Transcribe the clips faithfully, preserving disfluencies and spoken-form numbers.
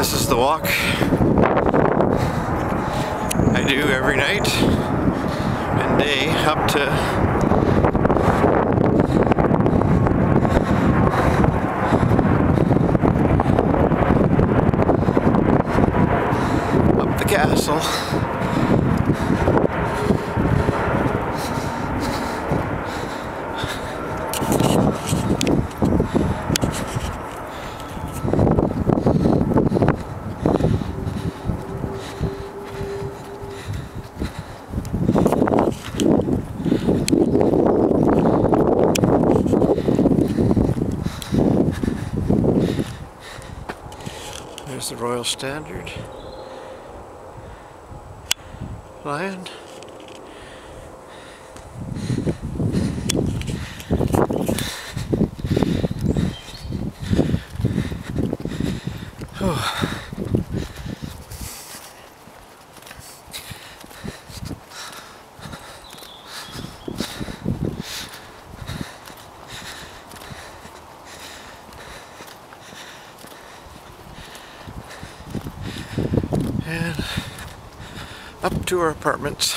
This is the walk I do every night and day up to up the castle. There's the Royal Standard Lion. Oh. And up to our apartments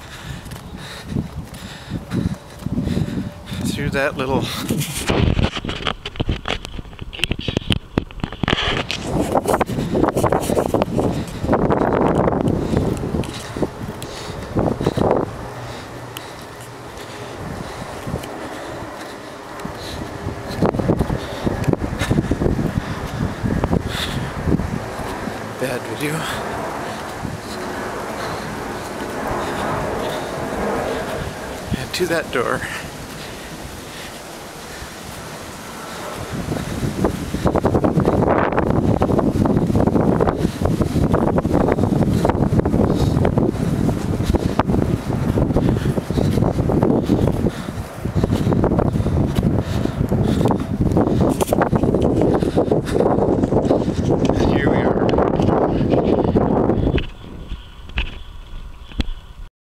through that little gate. Bad video. To that door.